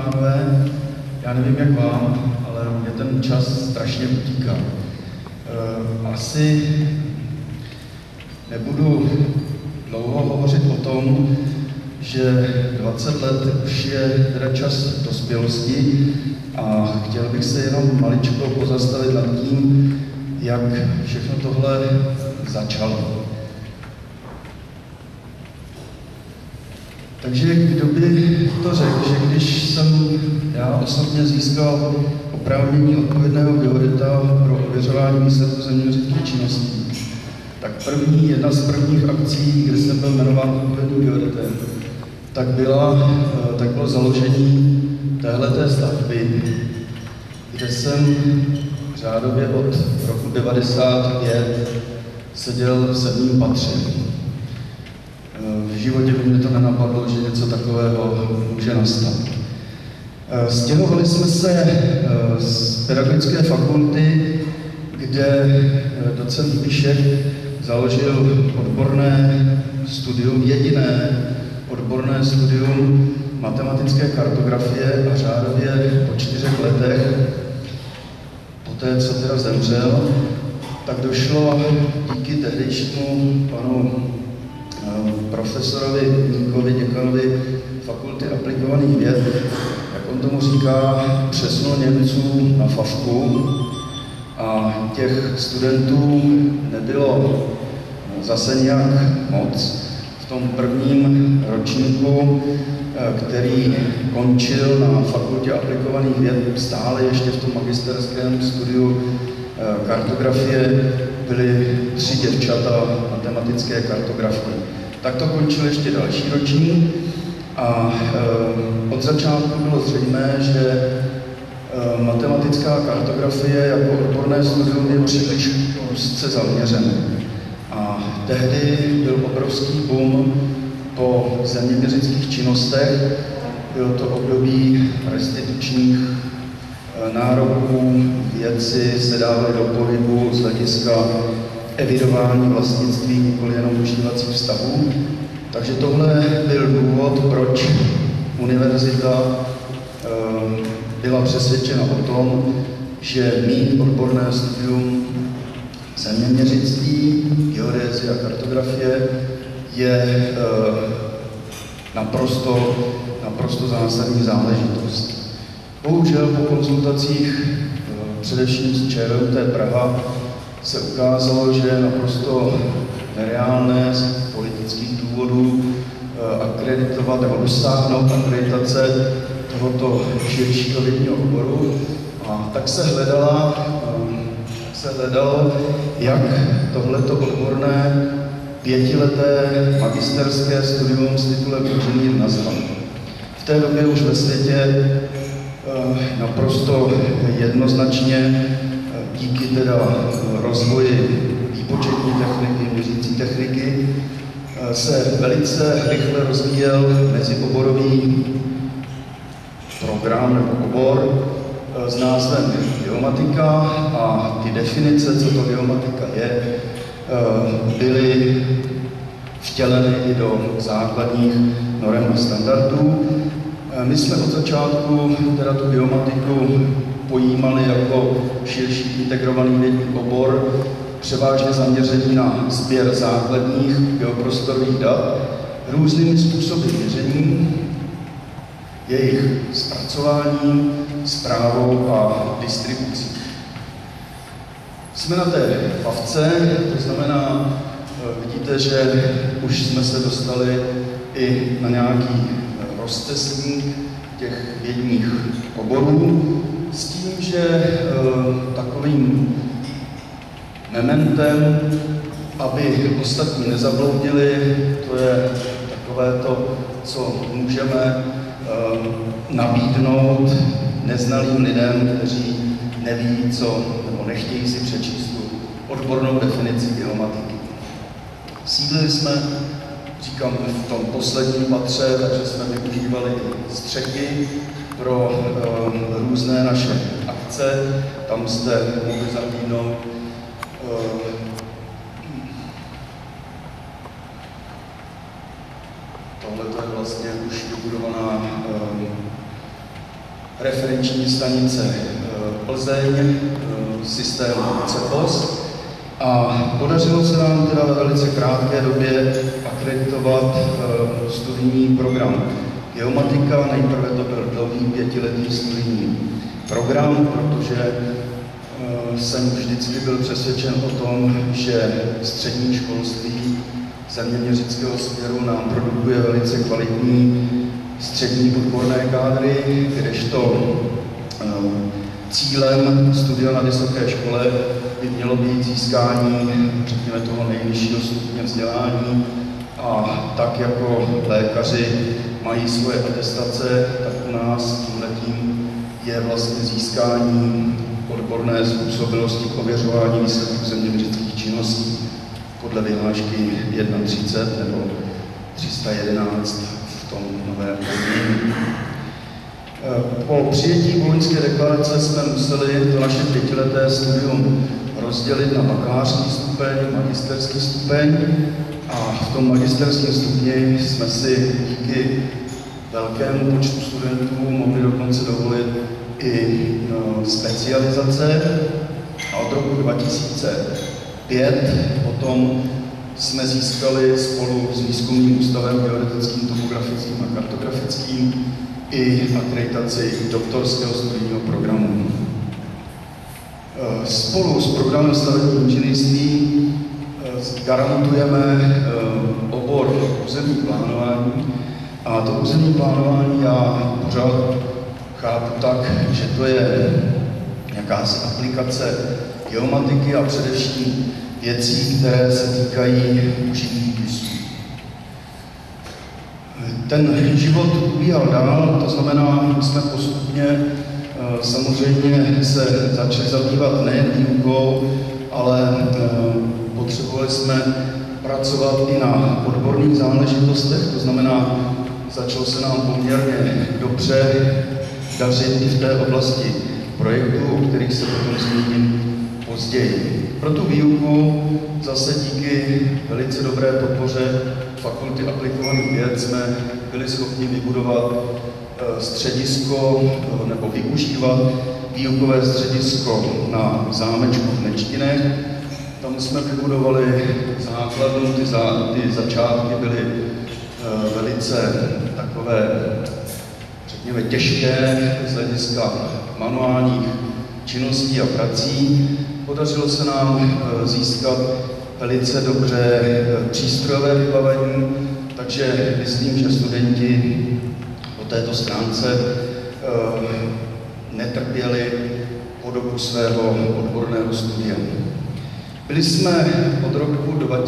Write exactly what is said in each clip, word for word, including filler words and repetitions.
pánové, já nevím jak vám, ale mě ten čas strašně utíká. Asi nebudu dlouho hovořit o tom, že dvacet let už je teda čas dospělosti a chtěl bych se jenom maličko pozastavit nad tím, jak všechno tohle začalo. Takže kdo by to řekl, že když jsem já osobně získal oprávnění odpovědného geodeta pro ověřování výsledků zeměměřických činností, tak první, jedna z prvních akcí, kde jsem byl jmenován odpovědným geodetem, tak, byla, tak bylo založení téhleté stavby, kde jsem řádově od roku devadesát pět seděl v sedmém patře. V životě by mě to nenapadlo, že něco takového může nastat. Stěhovali jsme se z pedagogické fakulty, kde docent Píšek založil odborné studium, jediné odborné studium matematické kartografie a řádově po čtyřech letech, poté, co teda zemřel, tak došlo díky tehdejšímu panu profesorovi Níkovi, děkanovi Fakulty aplikovaných věd, jak on tomu říká, přesunul Němců na Favku a těch studentů nebylo zase nějak moc. V tom prvním ročníku, který končil na Fakultě aplikovaných věd, stále ještě v tom magisterském studiu kartografie, byly tři děvčata matematické kartografky. Tak to končil ještě další ročník a e, od začátku bylo zřejmé, že e, matematická kartografie jako odborné studium je příliš úzce zaměřené. A tehdy byl obrovský boom po zeměměřických činnostech. Bylo to období restitučních e, nároků, věci se dávaly do pohybu z hlediska evidování vlastnictví, nikoli jenom užívacích vztahů. Takže tohle byl důvod, proč univerzita e, byla přesvědčena o tom, že mít odborné studium zeměměřictví, geodézie a kartografie je e, naprosto, naprosto zásadní záležitost. Bohužel po konzultacích, e, především s ČVUT Praha, se ukázalo, že je naprosto nereálné z politických důvodů akreditovat nebo dosáhnout akreditace tohoto širšího vědního oboru. A tak se hledala, se hledalo, jak tohleto odborné pětileté magisterské studium s titulem inženýr nazvat. V té době už ve světě naprosto jednoznačně díky teda rozvoji výpočetní techniky, měřící techniky, se velice rychle rozvíjel mezioborový program nebo obor s názvem geomatika a ty definice, co to geomatika je, byly vtěleny i do základních norem a standardů. My jsme od začátku teda tu geomatiku pojímali jako širší integrovaný vědní obor, převážně zaměřený na sběr základních geoprostorových dat různými způsoby měření, jejich zpracování, správou a distribucí. Jsme na té Favce, to znamená, vidíte, že už jsme se dostali i na nějaký rozcestník těch vědních oborů, s tím, že e, takovým mementem, aby ostatní nezabloudili, to je takové to, co můžeme e, nabídnout neznalým lidem, kteří neví, co, nebo nechtějí si přečíst tu odbornou definici geomatiky. Sídlili jsme, říkám, v tom posledním patře, takže jsme využívali střechy pro um, různé naše akce. Tam jste mohli zahlídnout um, tohle je vlastně už vybudovaná um, referenční stanice Plzeň, systém CEPOS. A podařilo se nám teda ve velice krátké době akreditovat studijní program geomatika. Nejprve to byl dlouhý pětiletý studijní program, protože jsem vždycky byl přesvědčen o tom, že střední školství zeměměřického směru nám produkuje velice kvalitní střední odborné kádry, kdežto cílem studia na vysoké škole by mělo být získání, řekněme, toho nejvyššího stupně vzdělání. A tak jako lékaři mají svoje atestace, tak u nás tímhletím je vlastně získání odborné způsobilosti k ověřování výsledků zeměměřických činností podle vyhlášky třicet jedna nebo tři sta jedenáct v tom novém termínu. Po přijetí Boloňské deklarace jsme museli to naše pětileté studium rozdělit na bakalářský stupeň, magisterský stupeň a v tom magisterském stupni jsme si díky velkému počtu studentů mohli dokonce dovolit i no, specializace. A od roku dva tisíce pět potom jsme získali spolu s Výzkumným ústavem geodetickým, topografickým a kartografickým i akreditaci doktorského studijního programu. Spolu s programem stavebního inženýrství garantujeme obor územní plánování a to územní plánování já pořád chápu tak, že to je jakási aplikace geomatiky a především věcí, které se týkají užitých písů. Ten život ubíhal dál, to znamená, že jsme postupně samozřejmě se začali zabývat nejen výukou, ale potřebovali jsme pracovat i na odborných záležitostech, to znamená, začalo se nám poměrně dobře dařit i v té oblasti projektů, o kterých se potom zmíním později. Pro tu výuku zase díky velice dobré podpoře Fakulty aplikovaných věd jsme byli schopni vybudovat středisko nebo využívat výukové středisko na zámečku v Nečtinech. Tam jsme vybudovali základnu, ty, za, ty začátky byly velice takové, řekněme, těžké z hlediska manuálních činností a prací. Podařilo se nám získat velice dobře přístrojové vybavení, takže myslím, že studenti po této stránce netrpěli po dobu svého odborného studia. Byli jsme od roku dva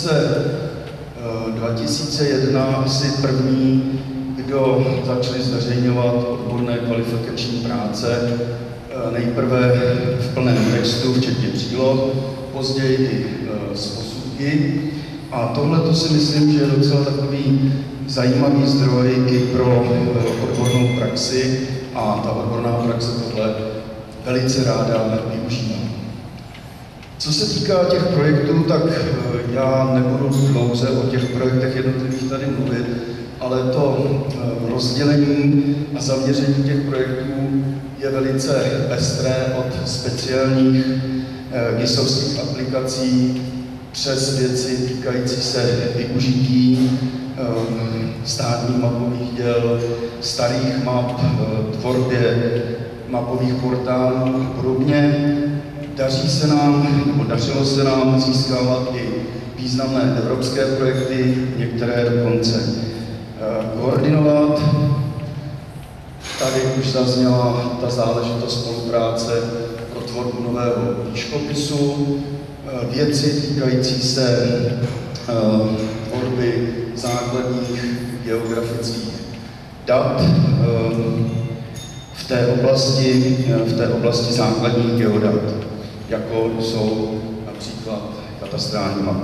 tisíce jedna asi první, kdo začali zveřejňovat odborné kvalifikační práce, nejprve v plném textu, včetně příloh, později i z posudky. A tohle to si myslím, že je docela takový zajímavý zdroj i pro odbornou praxi a ta odborná praxe tohle velice ráda využívá. Co se týká těch projektů, tak já nebudu dlouze o těch projektech jednotlivých tady mluvit, ale to rozdělení a zaměření těch projektů je velice pestré od speciálních GISovských aplikací přes věci týkající se využití státních mapových děl, starých map, tvorbě mapových portálů a podobně. Daří se nám, nebo dařilo se nám získávat i významné evropské projekty, některé dokonce koordinovat. Tady už zazněla ta záležitost spolupráce pro tvorbu nového výškopisu, věci týkající se tvorby základních geografických dat v té oblasti, v té oblasti základních geodat, jako jsou například katastrální mapy.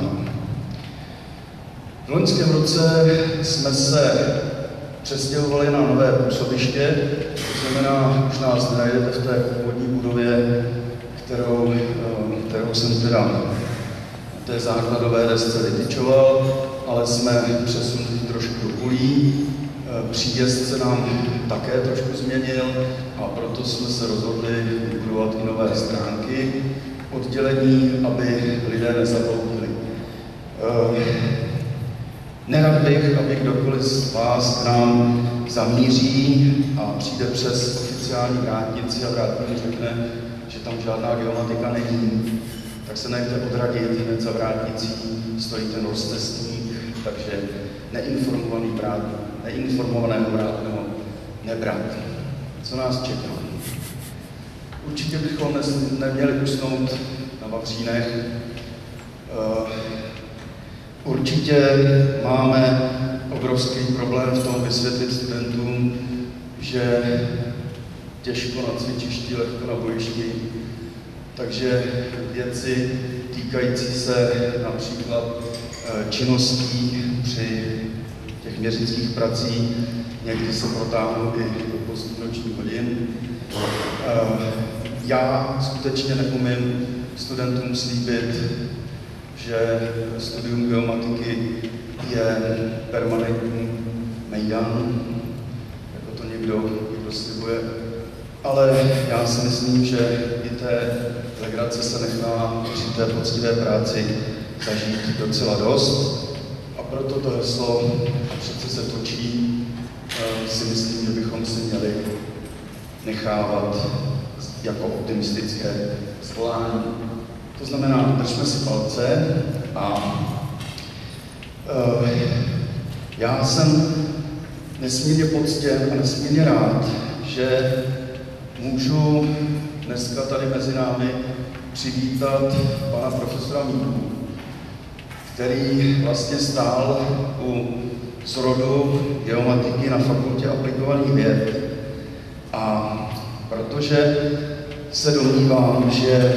V loňském roce jsme se přestěhovali na nové působiště, to znamená, už nás nenajdete v té původní budově, kterou, kterou jsem teda na té základové desce vytyčoval, ale jsme přesunuli trošku do polí. Příjezd se nám také trošku změnil a proto jsme se rozhodli vybudovat i nové stránky oddělení, aby lidé nezabloudili. Nerad bych, aby kdokoliv z vás k nám zamíří a přijde přes oficiální vrátnici a vrátník řekne, že tam žádná geomatika není, tak se nechte odradit, hned za vrátnicí stojí ten rozcestník, takže neinformovaný vrátník, neinformovaného vrátného nebrat. Co nás čeká? Určitě bychom neměli usnout na vavřínech. Určitě máme obrovský problém v tom vysvětlit studentům, že těžko na cvičišti, lehko na bojišti. Takže věci týkající se například činností při těch měřických prací někdy se protáhnou i do pozdních nočních hodin. Já skutečně neumím studentům slíbit, že studium geomatiky je permanentní mejdan, jako to někdo, někdo slibuje. Ale já si myslím, že i té legrace se nechá při té poctivé práci zažít docela dost. A proto to heslo přece se točí, si myslím, že bychom si měli nechávat jako optimistické zvolání. To znamená, držme si palce a uh, já jsem nesmírně poctěn a nesmírně rád, že můžu dneska tady mezi námi přivítat pana profesora Míku, který vlastně stál u zrodu geomatiky na Fakultě aplikovaných věd. A protože se domnívám, že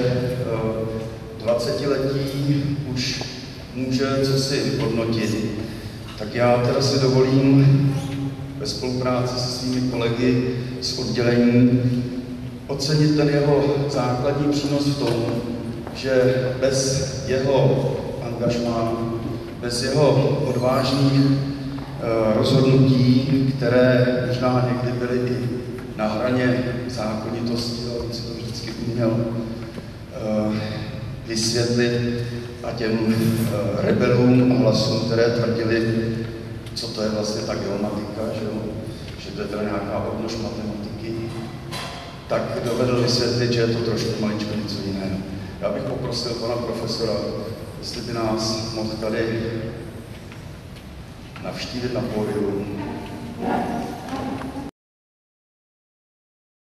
dvacetiletí už může cosi hodnotit, tak já teda si dovolím ve spolupráci se svými kolegy z oddělení ocenit ten jeho základní přínos v tom, že bez jeho angažmá, bez jeho odvážných uh, rozhodnutí, které možná někdy byly i na hraně zákonitosti, ale on si to vždycky uměl uh, vysvětlit a těm uh, rebelům a hlasům, které tvrdili, co to je vlastně ta geomatika, že, že to je teda nějaká odnož matematiky, tak dovedl vysvětlit, že je to trošku maličko něco jiného. Já bych poprosil pana profesora, jestli by nás mohl tady navštívit na pódiu.